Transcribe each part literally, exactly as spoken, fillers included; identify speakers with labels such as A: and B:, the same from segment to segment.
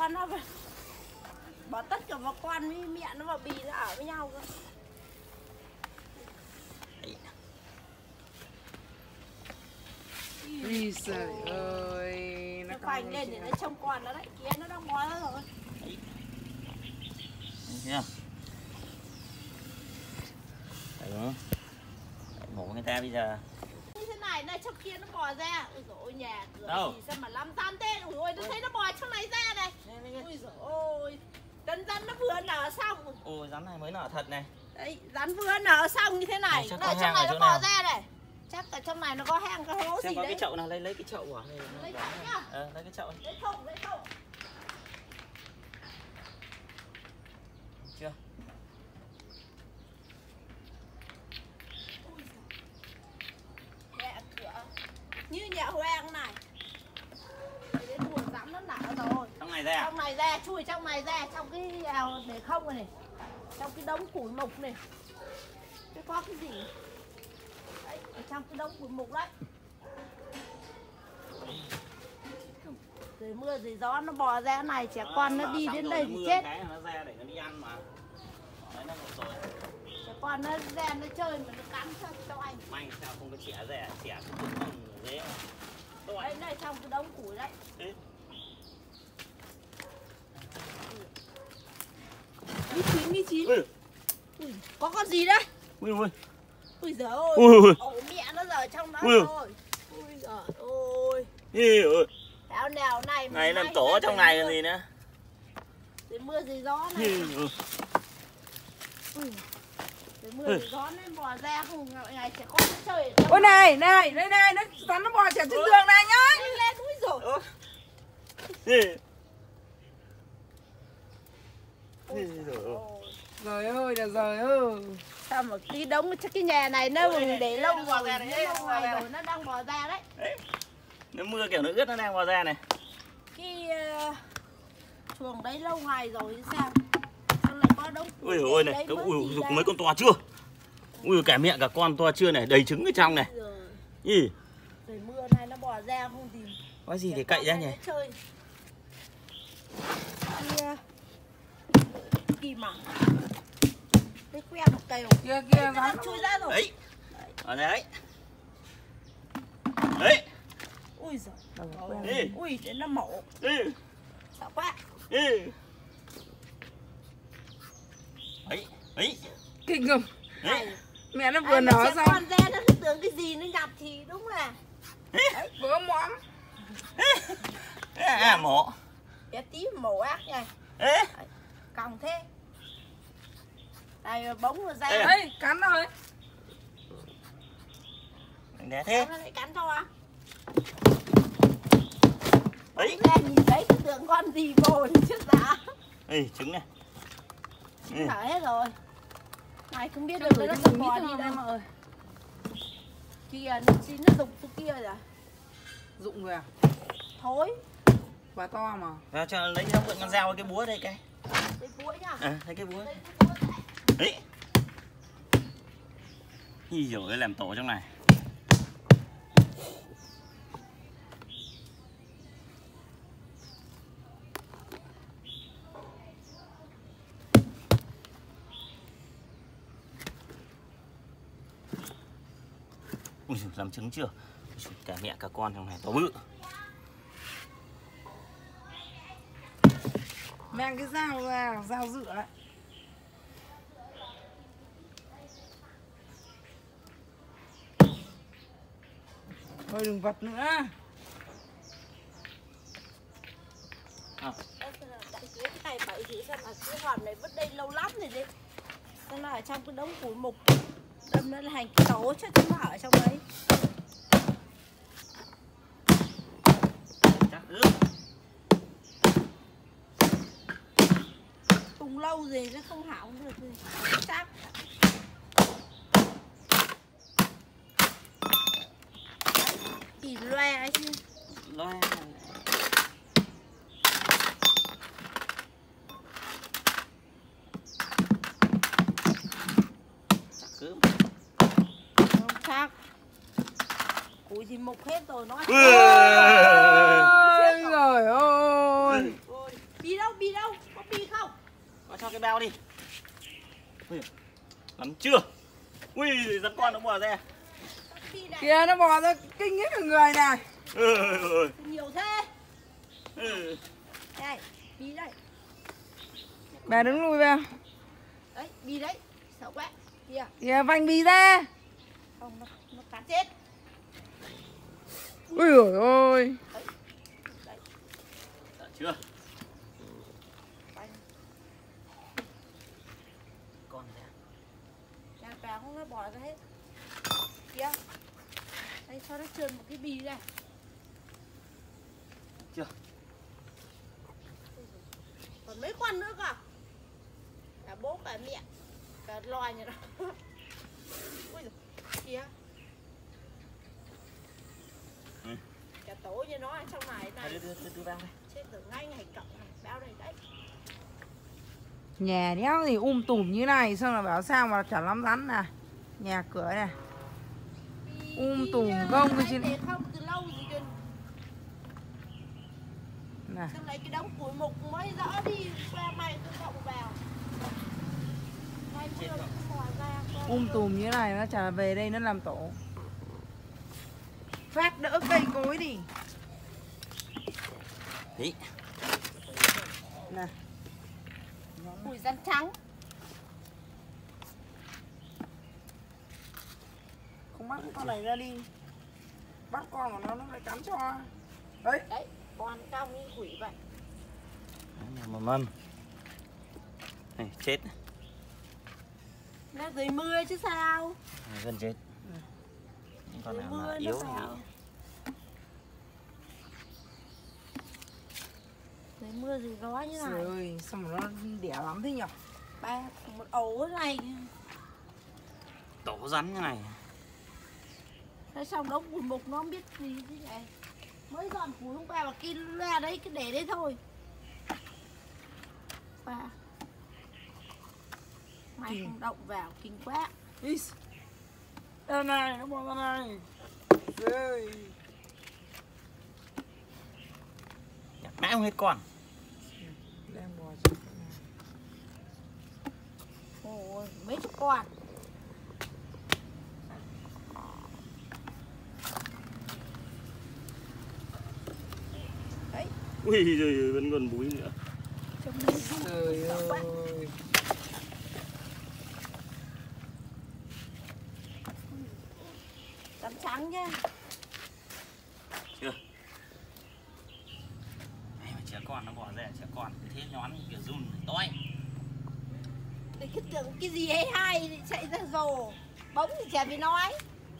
A: nó bỏ tất cả vào con với mẹ nó vào bì nó ở với nhau cơ.
B: Ui giời ơi,
A: nó phanh lên để nó trông con nó đấy, kia nó đang bò nó rồi.
C: Thấy không? Đấy không? Mổ người ta bây giờ
A: như thế này này, trong kia nó bò ra. Ôi dồi ôi, nhà cửa
C: đâu?
A: gì sao mà lắm tan tên. Ôi ôi, tôi thấy nó bò trong này ra này. Ôi dồi ôi, rắn rắn nó vừa nở xong.
C: Ôi rắn này mới nở thật này.
A: Đấy, rắn vừa nở xong như thế này. Nó ở trong này nó bò ra này. Chắc ở trong này nó có hang có hố
C: xem
A: gì
C: có
A: đấy.
C: cái chậu nào, lấy lấy cái chậu của này.
A: Lấy chậu nhá.
C: Ờ, lấy cái chậu.
A: Lấy thùng, lấy thùng.
C: Chưa?
A: Nhà cửa như nhà hoang này. Đến mùa rắn nó nở rồi.
C: Trong này ra.
A: Trong này ra, chui trong này ra, trong cái ào để không này này. Trong cái đống củi mục này. Cái có cái gì? Đấy, ở trong cái đống củi mục đấy. Rồi mưa rồi gió nó bò ra này, trẻ đó, con nó đi đến đây thì chết.
C: Cái nó ra để nó đi ăn mà. Đấy nó một rồi.
A: Trẻ con nó ra nó chơi mà nó cắn cho, cho anh.
C: May sao không có trẻ rẻ, trẻ cũng không dễ.
A: Đấy này, trong cái đống củi đấy.
C: Thế.
A: Mít chín, mít chín.
C: Ui.
A: Ui, có con gì đấy?
C: Ui ui.
A: Ui giời ơi.
C: Ui.
A: Ổ mẹ nó giờ trong đó
C: Ui.
A: rồi. Ui giời ơi.
C: Ui.
A: Áo nào này mà
C: Này làm tổ trong này là gì nữa?
A: Để mưa gì gió này.
C: Ui.
A: Ui. Để mưa gì gió nên bò ra không ngày trẻ con nó chơi.
B: Ôi này, này, đây này, nó rắn nó bò trẻ trên đường này nhá.
A: Lên lên núi rồi.
C: Ui.
B: Trời ơi, là trời ơi.
A: Sao mà cái đống chắc cái nhà này nó để lâu rồi, nó lâu ngày rồi nó đang bò ra đấy.
C: Đấy. Nó mưa kiểu nó ướt nó đang bò ra này.
A: Cái uh, chuồng đấy lâu ngày rồi thì sao? Sao lại có đống?
C: Ui ôi này, cái ui dục mấy con to chưa? Ui cả mẹ cả con to chưa này, đầy trứng ở trong này. Ý.
A: Rồi mưa này nó bò ra không tìm.
C: Có gì để cậy ra nhỉ?
A: Chơi. Cái, uh, kìm à? Cái que một cây rồi.
B: Kia kia
A: Rắn chui ra rồi.
C: Đấy. Ở đấy. Đấy.
A: Ui giời. Ui đến nó mổ.
C: Ừ.
A: Sợ quá.
C: Ừ. Ấy, ấy.
B: kinh không?
C: Đấy.
B: Mẹ nó vừa nở xong.
A: Con ra nó tưởng cái gì nó nhặt thì đúng là.
B: Đấy, vừa mõm.
C: À, mổ.
A: Bé tí mổ ác nha.
C: Ê.
A: Còng thế. Đây bóng rồi ra.
B: Đấy, cắn rồi.
C: Để thế.
A: Nó lại cắn cho à?
C: Ấy.
A: Ra nhìn thấy cái tưởng con gì bồ thì chết dạ.
C: Ê, trứng này.
A: Ừ. Thở hết rồi. Này không biết được
B: Rồi
A: nó
B: nó
A: không
B: bò
A: bò
B: đi
A: đi
B: đâu
A: đâu.
B: mà ơi.
A: Kìa, nó chín nó rụng xuống kia rồi à?
B: Rụng rồi à?
A: Thối.
B: Quả to mà.
C: Vào cho lấy nó mượn con dao cái búa đây cái.
A: Lấy búa nhá.
C: À, lấy cái búa.
A: Lấy cái búa này.
C: Đấy. Ý dồi làm tổ trong này. Ui, làm trứng chưa? Cả mẹ cả con trong này to bự.
B: Mang cái dao ra, dao dựa ấy. Thôi đừng vật nữa.
C: À.
A: Đại cái này bậy thì sao mà cái hòn này vứt đây lâu lắm rồi đấy. Sao nó ở trong cái đống củi mục. Đâm nó là hành cái tổ chứ nó ở trong đấy.
C: Chắc ướp.
A: Cùng lâu gì nó không hỏng được gì. Chắc. Chỉ loe ấy chứ.
C: Loe.
A: Không chắc. Củi thì mục hết rồi nó.
B: Ôi trời ơi.
A: Bì đâu, bì đâu, có bì không?
C: Vào cho cái bao đi. Ui, lắm chưa? Ui, rắn con nó bò ra.
A: Bì này.
B: Kìa nó bò ra kinh hết cả người này.
C: Ừ, ừ, ừ.
A: Nhiều thế.
C: Ừ.
A: Đây, bì đây.
B: Bà đứng lui vào.
A: Đấy, bì đấy. Sợ quá. Kìa.
B: Kìa vành bì ra.
A: Không, nó, nó cắn chết.
B: Ui dồi ôi.
A: Đấy. Đấy.
C: Đã chưa?
A: Bánh.
C: Con này.
A: Nhà cá không nó bỏ ra hết. Kìa. Đây, cho nó trơn một cái bì này.
C: Chưa?
A: Còn mấy con nữa cơ. Cả bố cả mẹ. Cả loài này đó. Ui giời. Kìa.
C: Ừ.
A: Cả tổ như nó ở trong này
C: À,
A: này.
C: đưa, đưa, đưa, đưa vào đây.
A: Chết rồi ngay ngày cọc này. Bao này đấy.
B: Nhà đéo thì um tùm như này. Xong là bảo sao mà chả lắm rắn nè. Nhà cửa này. Um tùm gông cái chứ.
A: Để không từ lâu rồi kìa.
B: Nè.
A: Xong lấy cái đống củi mục mới dỡ đi. Qua mày tôi cộng vào. Ngay mưa nó cũng mò ra. Qua
B: Um
A: mưa.
B: tùm như này nó chả về đây nó làm tổ. Phát đỡ cây cối đi.
C: Đấy.
B: Nè.
A: Củi rắn trắng.
B: Không bắt con này ra đi. Bắt con của nó nó lại cắn cho. Đấy.
A: Đấy, con cong như quỷ vậy.
C: Đấy, mầm mầm. Này, chết.
A: Nó dưới mưa chứ sao.
C: À, gần chết. Những con
A: Dưới
C: nào
A: mưa
C: mà
A: nó
C: yếu
A: vào.
C: thì
A: Dưới mưa dưới gió như
B: Trời
A: này.
B: ơi, sao mà nó đẻ lắm thế nhỉ?
A: Ba, một ổ này.
C: tổ rắn như này.
A: Thế xong đống củi mục nó không biết gì thế này. Mới dọn củi hôm qua mà kia ra đấy, cứ để đấy thôi. Ba. Mày
B: Kinh.
A: không động vào, kinh quá.
B: Ý. Ra này, nó bò ra này. Ơi.
C: Nhặt mãi không hết con.
B: Đang bò trên cái này.
A: Ôi, mấy chục con. Đấy,
C: Ui giời, vẫn còn búi nữa.
A: trông đi rung,
B: Trời
A: sợ quá.
B: ơi.
A: Rắn trắng nhá.
C: Chưa? Này mà trẻ con nó bỏ ra, trẻ con thế nhón kiểu run tối.
A: Để cứ tưởng cái gì hay hay thì chạy ra rồ. Bỗng thì chả bị nói.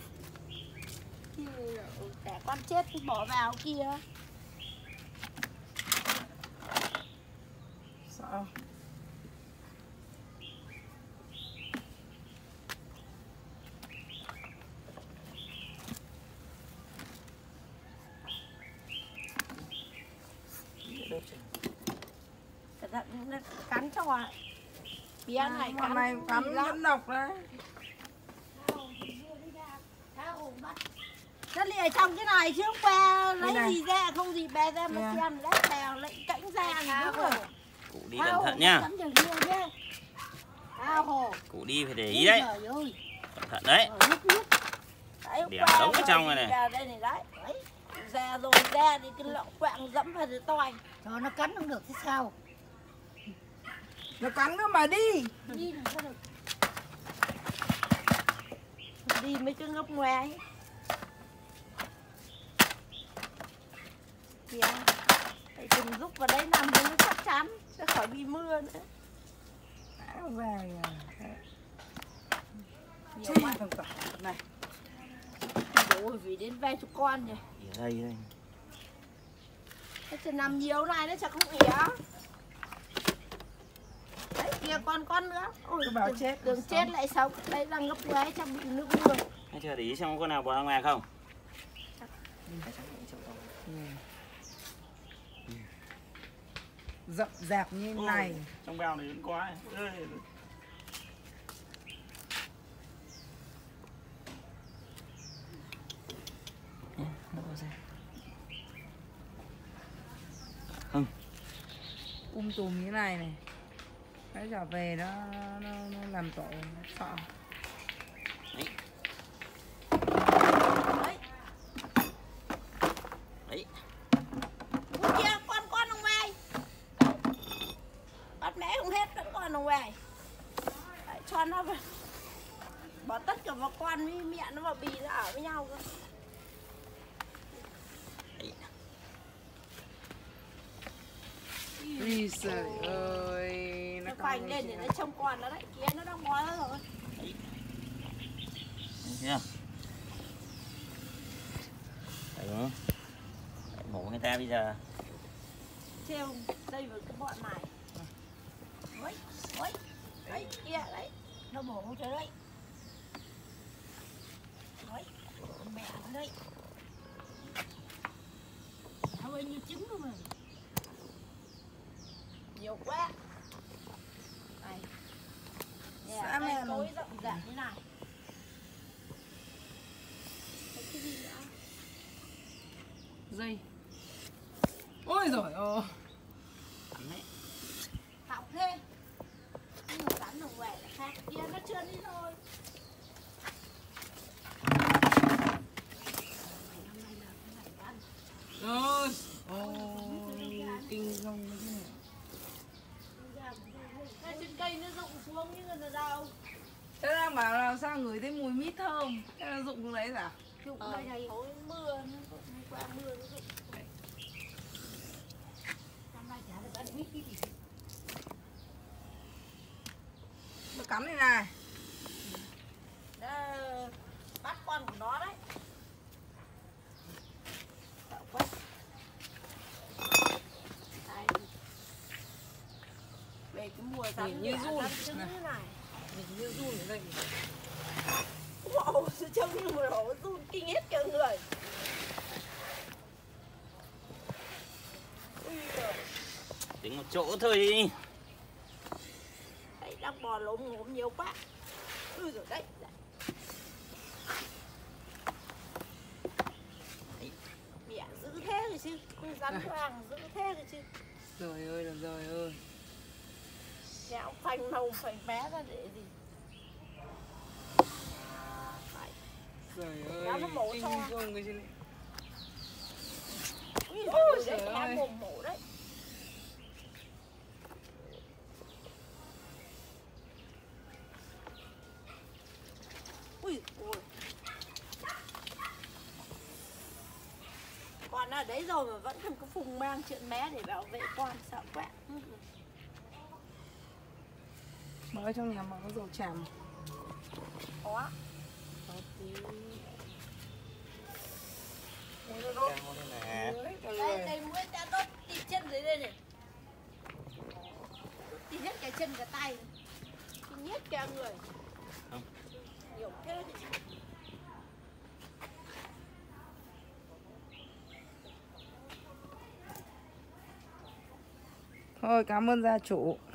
A: Trẻ con chết thì bỏ vào kia.
B: Sợ.
A: Cẩn thận nó cắn cho à. Bé này
B: Con này cắn
A: lắm.
B: vẫn độc đấy.
A: Nó lìa trong cái này chứ không qua
B: Đây
A: lấy
B: này.
A: gì ra, không gì bè ra mà
B: Nè.
A: xem lấy bèo lấy cãnh ra thì đúng rồi.
C: Cụ đi cẩn thận nhá.
A: Ao hồ.
C: Cụ đi phải để ý đấy.
A: Trời ơi.
C: Cẩn thận đấy.
A: Ờ, lúc lúc. Đấy, hôm
C: Đẻo
A: qua
C: đống ở
A: rồi
C: trong
A: thì
C: này này.
A: vào đây này đấy. Đấy. Ra rồi ra thì cái lọng quạng dẫm vào thì toi. Trời nó cắn không được thế sao?
B: Nó cắn cơ mà đi.
A: Đi làm sao được. Đi mấy cái ngốc ngoe ấy. Kìa. Phải từng giúp vào đấy nằm cho nó chắc chắn. Sẽ khỏi bị mưa nữa.
B: Đã về rồi.
A: Nhiều
B: Chi
A: quá.
B: thằng tỏ này.
A: Ôi vì đến vài chục con nhỉ.
C: Ở đây đây.
A: Nó sẽ nằm nhiều này nó chắc không ỉa. Đấy kìa con con nữa. Ôi
B: Cứ bảo
A: tưởng-
B: chết,
A: tưởng
B: sống.
A: chết lại sống. Đây đang ngấp ngoé trong bị nước mưa.
C: Hay chưa để ý xem có con nào bò ra ngoài không?
B: Ừ. Rậm rạp như
C: Ôi,
B: này.
C: trong bèo này vẫn có ấy. Ê, nó bò ra. Không.
B: Um tùm như thế này này. Cái trở về nó, nó, nó làm tổ nó sợ.
C: Đấy.
A: Đấy.
C: Đấy.
A: Ui kìa, con con ông về. Bắt mẹ không hết vẫn còn ông về. Đấy, cho nó vào. Bỏ tất cả vào con với mẹ nó vào bì nó ở với nhau cơ.
C: Đấy.
B: Ui giời ơi.
A: Nó phanh lên để nó trông con nó đấy. Kia nó đang bó nó rồi.
C: Đấy. Thấy chưa? Đấy đúng. Đấy, mổ người ta bây giờ.
A: Treo dây vào cái bọn này. Đấy, đấy, đấy, kia đấy. Nó mổ không chơi đấy. Đấy, mẹ nó đây. Nó bao nhiêu trứng cơ mà. Nhiều quá. Này.
B: Xã mẹ
A: cối rộng rãi như này. Có cái gì nữa?
B: Dây. Ôi giời ơi.
A: Học thế. Nhưng mà rắn đồng quẻ là khác. Kia nó chưa đi thôi.
B: Ôi. Ôi. Kinh không cái này.
A: Cái trên cây nó rụng xuống nhưng mà nó đâu.
B: Thế đang bảo là sao ngửi thấy mùi mít thơm. Thế là rụng xuống đấy à?
A: Rụng đây này hồi mưa nó rụng hôm qua mưa nó rụng. Năm nay chả được ăn mít cái gì.
B: Nó cắm đây này.
A: Nó bắt con của nó đấy. Sợ quá. Đấy. Về cái mùa rắn
B: như run
A: này. này.
B: Nhìn như run ở đây.
A: Wow, trông như một hổ run kinh hết cả người. Ui giời.
C: Tính một chỗ thôi đi.
A: Đấy, đang bò lốm ngốm nhiều quá. Ui giời đấy.
C: Đấy.
A: Mẹ giữ thế rồi chứ. Con rắn vàng giữ thế rồi chứ.
B: Trời ơi là trời ơi.
A: Mẹ cũng phanh nâu phanh bé ra để gì.
B: Trời ơi.
A: Nó mổ
B: Kinh
A: cho.
B: không cái gì này.
A: Ui
B: Ôi
A: giời
B: trời
A: đấy,
B: ơi.
A: hai mồm mổ đấy. Ui ôi. Con ở đấy rồi mà vẫn không có phùng mang chuyện bé để bảo vệ con, sợ quá.
B: Mở trong nhà mở có dầu chàm.
A: Có.
B: Có tí.
C: Ôi, nó đốt. Nè.
A: Đây, đây mới đã đốt tịt chân dưới đây này. Tịt hết cả chân cả tay. Tịt hết cả người.
C: Không.
A: Nhiều thế thì.
B: Thôi cảm ơn gia chủ.